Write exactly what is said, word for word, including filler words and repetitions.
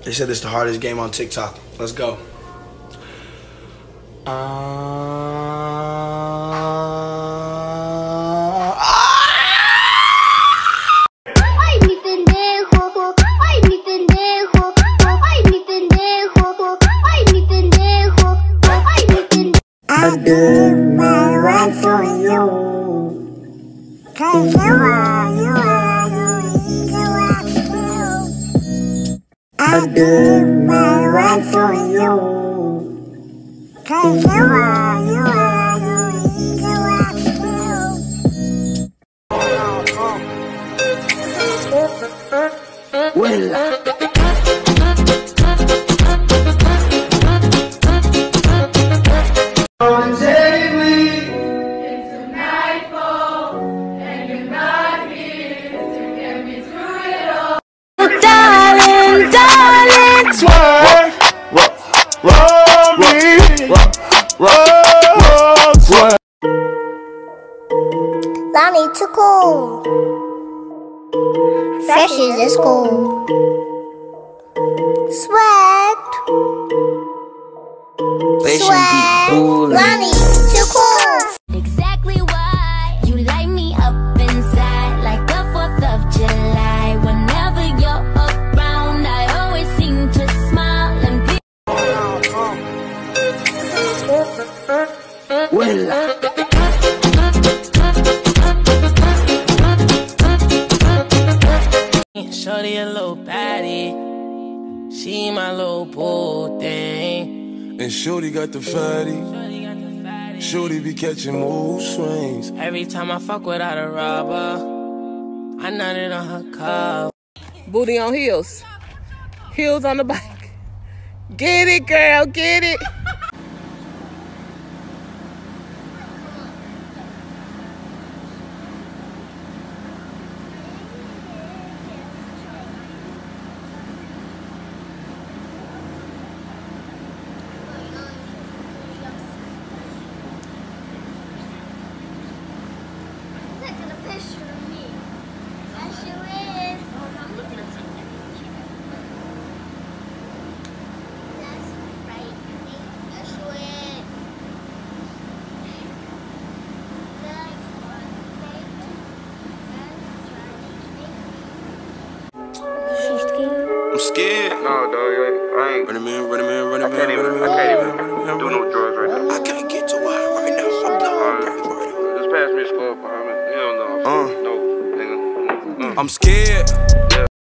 They said this is the hardest game on TikTok. Let's go. Uh, Ay, mi pendejo, ay, mi pendejo, ay, mi pendejo, ay, mi pendejo, ay, mi pendejo. I did my right for you, 'cause you are, you are, you are still. I did my right for you, 'cause you are, you are, you are still. Well, Lonnie too cool. Fresh is at school. Swag. Swag. Lonnie too cool. Exactly why you light me up inside like the fourth of July. Whenever you're around, I always seem to smile and be. Well. Shorty a little baddie, she my little boo thing. And Shorty got the fatty, Shorty be catching mood swings. Every time I fuck without a rubber, I nutted on her cup. Booty on heels, heels on the bike. Get it, girl, get it. I'm scared. No, dog, I ain't. Running man, running man, running I man, can't even, running I man. can't even do no drugs right now. I can't get too high right now. I'm done. Just pass me a score, I mean, you don't know. Uh. No, nigga. Uh. I'm scared. Yeah.